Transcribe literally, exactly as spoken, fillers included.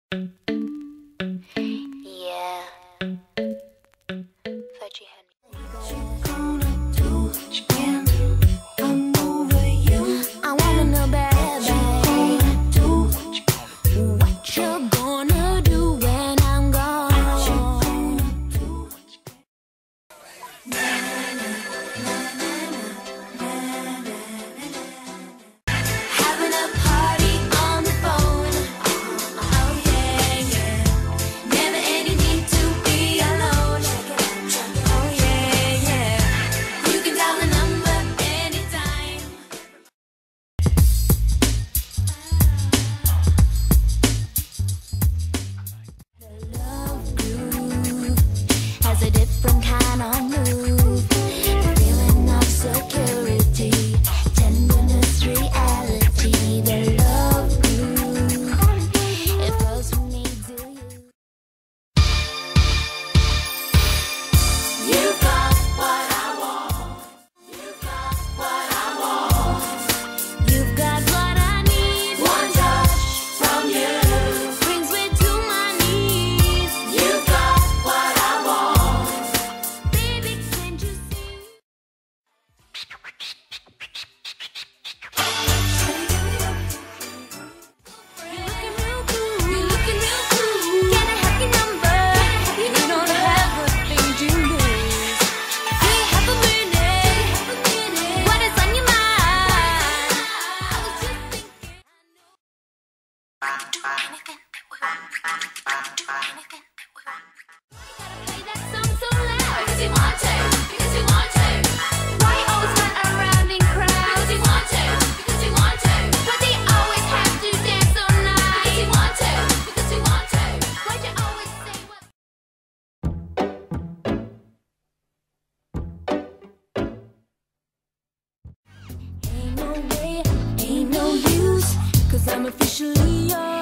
Yeah. Veggie honey. What you gonna do when I'm over you? I wanna know, baby. What you gonna do when I'm gone? What you gonna do? Having a party on the phone. Oh yeah, yeah. Never any need to be alone. Oh yeah, yeah. You can dial the number anytime. The love groove has a different kind of move. The feeling of security, tenderness, reality. The love groove, it flows from me to you. You've got what I want. You've got what I want. You've got what I need. One touch from you brings me to my knees. You've got what I want. Baby, can't you see? You're looking real cool. You're looking real cool. Can I have your number? You don't have a thing to lose. Do you have a minute? What is on your mind? I was just thinking. I know we can do anything that we want. We can do anything that we want. Play that song so loud because you want to. Because you want to. Why you always run around in crowds? Because you want to. Because you want to. Why do you always have to dance all night? Because you want to. Because you want to. Why do you always say what? Ain't no way, ain't no use, 'cause I'm officially yours.